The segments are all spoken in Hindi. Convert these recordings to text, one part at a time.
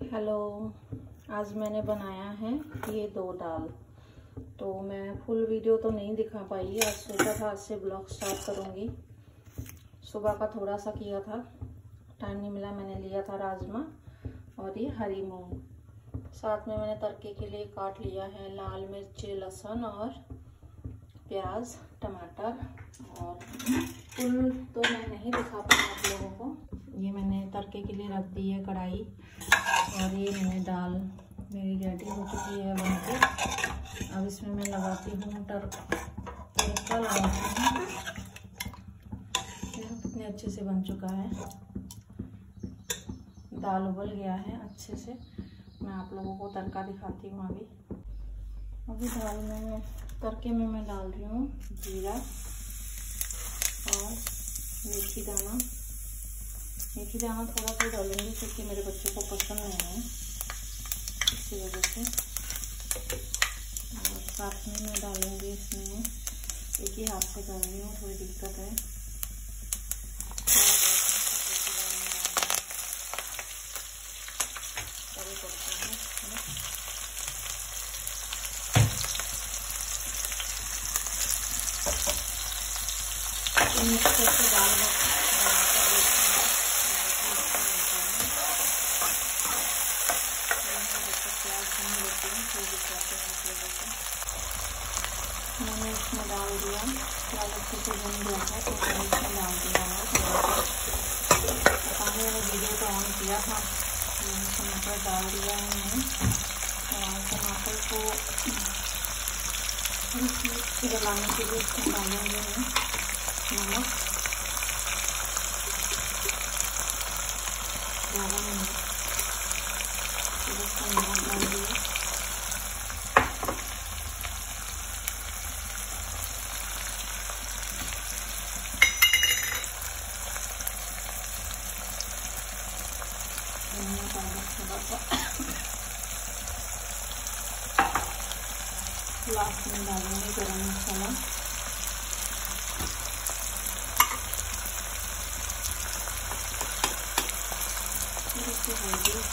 हेलो, आज मैंने बनाया है ये 2 दाल। तो मैं फुल वीडियो तो नहीं दिखा पाई। आज सोचा था आज से ब्लॉग स्टार्ट करूँगी। सुबह का थोड़ा सा किया था, टाइम नहीं मिला। मैंने लिया था राजमा और ये हरी मूंग। साथ में मैंने तड़के के लिए काट लिया है लाल मिर्च, लहसुन और प्याज, टमाटर। और फुल तो मैं नहीं दिखा पाई आप लोगों को। ये मैंने तड़के के लिए रख दी है कढ़ाई। और ये मैंने दाल मेरी रेडी हो चुकी है बनके। अब इसमें मैं लगाती हूँ तड़का लगाती हूँ। देखो कितने अच्छे से बन चुका है। दाल उबल गया है अच्छे से। मैं आप लोगों को तड़का दिखाती हूँ। अभी दाल में तड़के में मैं डाल रही हूँ जीरा और मेथी दाना। मेथी दाना थोड़ा सा डालूंगी क्योंकि मेरे बच्चों को पसंद नहीं है, इसी वजह से। और साथ में मैं डालूंगी इसमें, एक ही हाथ से कर रही हूँ, थोड़ी दिक्कत है। मिक्स करके दाल मैंने इसमें डाल दिया। प्याज अच्छे से बन गया था तो मैंने इसमें डाल दिया है। पता नहीं मैंने वीडियो को ऑन किया था। टमाटर डाल दिया है मैंने। और टमाटर को गलाने के लिए इसमें डालेंगे नमक, ज़्यादा नमक, नमक डाल दिया। लास्ट में डालेंगे गरम मसाला। हल्दी,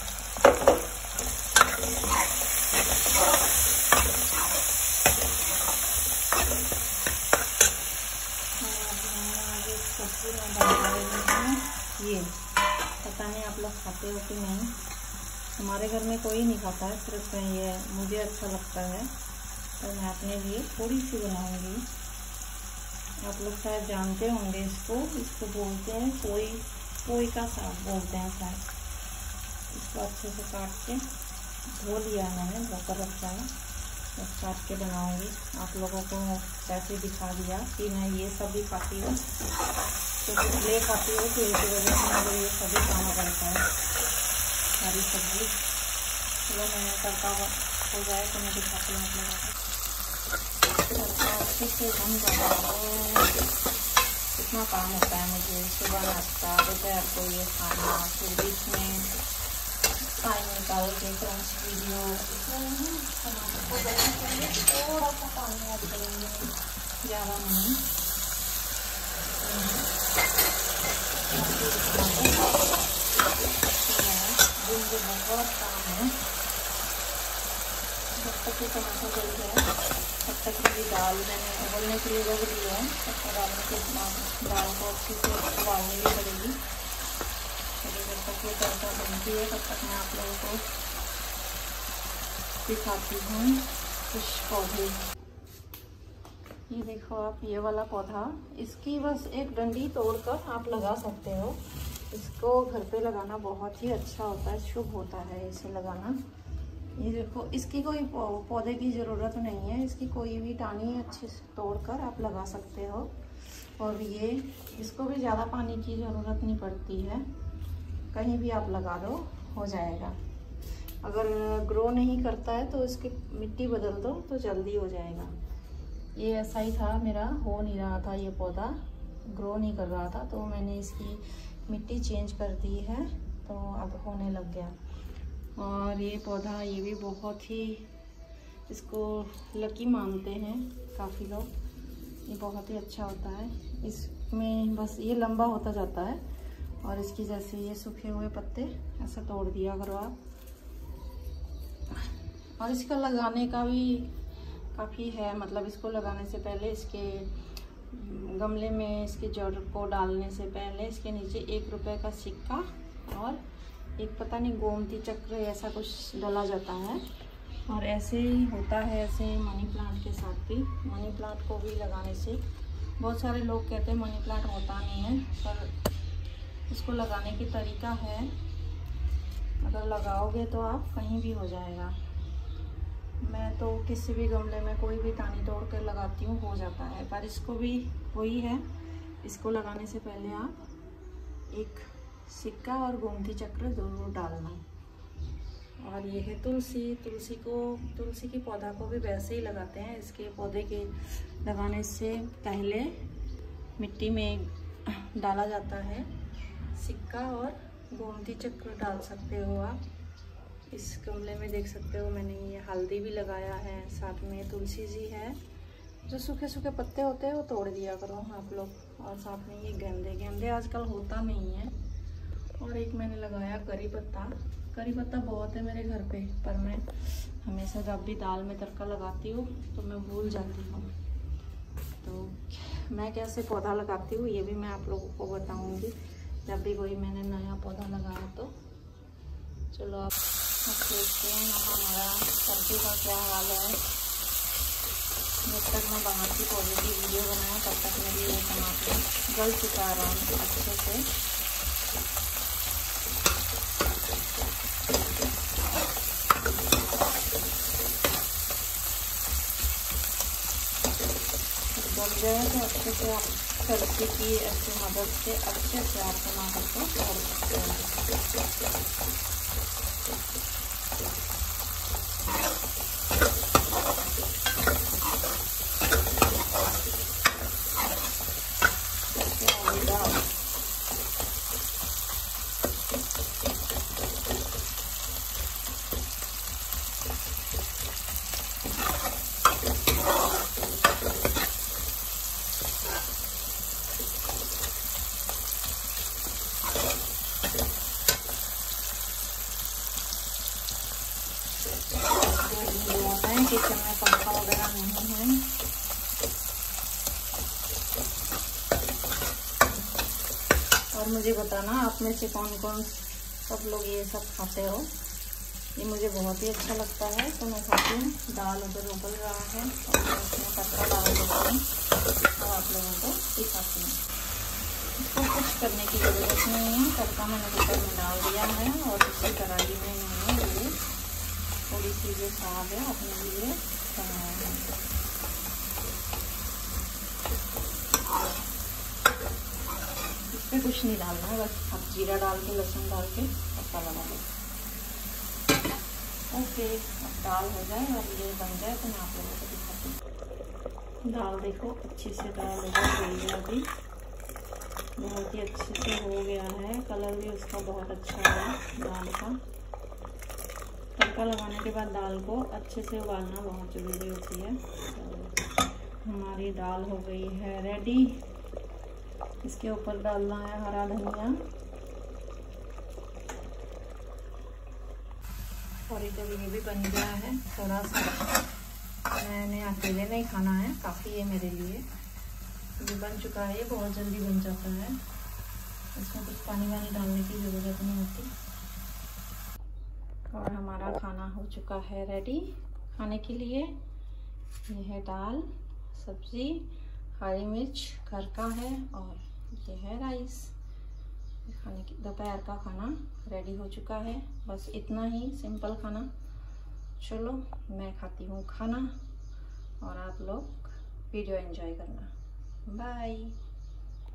सब्जी में डाल रही हूँ ये। पता नहीं आप लोग खाते हो कि नहीं। हमारे घर में कोई नहीं खाता है, सिर्फ मैं ये मुझे अच्छा लगता है तो मैं अपने लिए थोड़ी सी बनाऊंगी। आप लोग शायद जानते होंगे इसको बोलते हैं पोई का साग बोलते हैं शायद। इसको अच्छे से काट के धो लिया मैंने, धोकर रखा है। बस काट के बनाऊंगी। आप लोगों को कैसे दिखा दिया कि मैं ये सब भी खाती हूँ, क्योंकि ले खाती हूँ तो इसी वजह से मुझे ये सभी खाना पड़ता है, सारी सब्जी। चलो मैं तड़का हो जाए तो मैं दिखाती हूँ आप लोगों को। तड़का अच्छे से बन जाए। कितना काम होता है मुझे, सुबह नाश्ता, दोपहर को ये खाना, फिर बीच में टाइम निकाल के क्रंच वीडियो। टमाटर को गलने के लिए थोड़ा सा पानी ऐड करेंगे, ज़्यादा नहीं। मुझे बहुत काम है। जब तक ये टमाटर गल जाए तब तक मेरी दाल मैंने उबलने के लिए रख दी है। तब डालने के बाद दाल को अच्छे से उबालनी भी पड़ेगी। जब तक ये तड़का बनती है तब तक मैं आप लोगों को दिखाती हूँ कुछ पौधे। ये देखो आप, ये वाला पौधा, इसकी बस एक डंडी तोड़कर आप लगा सकते हो। इसको घर पे लगाना बहुत ही अच्छा होता है, शुभ होता है इसे लगाना। ये देखो, इसकी कोई पौधे की ज़रूरत नहीं है। इसकी कोई भी टानी अच्छे से तोड़कर आप लगा सकते हो। और ये इसको भी ज़्यादा पानी की ज़रूरत नहीं पड़ती है, कहीं भी आप लगा दो हो जाएगा। अगर ग्रो नहीं करता है तो इसकी मिट्टी बदल दो तो जल्दी हो जाएगा। ये ऐसा ही था मेरा, हो नहीं रहा था, ये पौधा ग्रो नहीं कर रहा था, तो मैंने इसकी मिट्टी चेंज कर दी है तो अब होने लग गया। और ये पौधा, ये भी बहुत ही, इसको लकी मानते हैं काफ़ी लोग। ये बहुत ही अच्छा होता है। इसमें बस ये लंबा होता जाता है और इसकी जैसे ये सूखे हुए पत्ते ऐसे तोड़ दिया करो आप। और इसका लगाने का भी काफ़ी है, मतलब इसको लगाने से पहले इसके गमले में इसके जड़ को डालने से पहले इसके नीचे 1 रुपए का सिक्का और एक पता नहीं गोमती चक्र ऐसा कुछ डाला जाता है। और ऐसे ही होता है ऐसे मनी प्लांट के साथ भी। मनी प्लांट को भी लगाने से बहुत सारे लोग कहते हैं मनी प्लांट होता नहीं है, पर इसको लगाने की तरीका है, अगर लगाओगे तो आप कहीं भी हो जाएगा। मैं तो किसी भी गमले में कोई भी दानी तोड़ कर लगाती हूँ, हो जाता है। पर इसको भी वही है, इसको लगाने से पहले आप एक सिक्का और गोमती चक्र ज़रूर डालना। और ये है तुलसी की पौधा को भी वैसे ही लगाते हैं। इसके पौधे के लगाने से पहले मिट्टी में डाला जाता है सिक्का और गोमती चक्र डाल सकते हो आप। इस गमले में देख सकते हो मैंने ये हल्दी भी लगाया है, साथ में तुलसी जी है। जो सूखे सूखे पत्ते होते हैं वो तोड़ दिया करो आप लोग। और साथ में ये गेंदे आजकल होता नहीं है। और एक मैंने लगाया करी पत्ता बहुत है मेरे घर पे, पर मैं हमेशा जब भी दाल में तड़का लगाती हूँ तो मैं भूल जाती हूँ। तो मैं कैसे पौधा लगाती हूँ ये भी मैं आप लोगों को बताऊँगी जब भी कोई मैंने नया पौधा लगाया तो। चलो आप देखते हैं हमारा सब्जी का क्या हाल है। जब तक मैं बाहर की पौधे की वीडियो बनाया तब तक मेरी ये टमाटर गल चुका आराम से अच्छे से। गल जाए तो अच्छे से आप सब्जी की ऐसे मदद से अच्छे से आप टमाटर को तोड़ सकते हैं। किचन में पंखा वगैरह नहीं है। और मुझे बताना आप में से कौन कौन सब लोग ये सब खाते हो। ये मुझे बहुत ही अच्छा लगता है तो मैं खाती हूँ। दाल उधर उबल रहा है और मैं उसमें तड़का डाल देती हूँ और आप लोगों को दिखाती हूँ। इसको कुछ करने की ज़रूरत नहीं है, तड़का मैंने कुकर में डाल दिया है और उसी कढ़ाई में मैंने ये थोड़ी सी जो साग है अपने लिए बनाया है। इस पर कुछ नहीं डालना है, बस आप जीरा डाल के लहसुन डाल के तड़का लगा दो। ओके, अब दाल हो जाए और ये बन जाए तो मैं आप लोगों को दिखाती हूँ। दाल देखो अच्छी से दाल हो गई है, अभी बहुत ही अच्छे से हो गया है। कलर भी उसका बहुत अच्छा है दाल का। तड़का लगाने के बाद दाल को अच्छे से उबालना बहुत ज़रूरी होती है। तो हमारी दाल हो गई है रेडी। इसके ऊपर डालना है हरा धनिया और इधर ये भी बन गया है थोड़ा सा। मैंने अकेले नहीं खाना है, काफ़ी है मेरे लिए। ये बन चुका है, ये बहुत जल्दी बन जाता है। इसमें कुछ पानी वानी डालने की ज़रूरत नहीं होती। और हमारा खाना हो चुका है रेडी खाने के लिए। ये है दाल, सब्जी, हरी मिर्च घर का है और ये है राइस। खाने की दोपहर का खाना रेडी हो चुका है। बस इतना ही सिंपल खाना। चलो मैं खाती हूँ खाना और आप लोग वीडियो एंजॉय करना। बाय।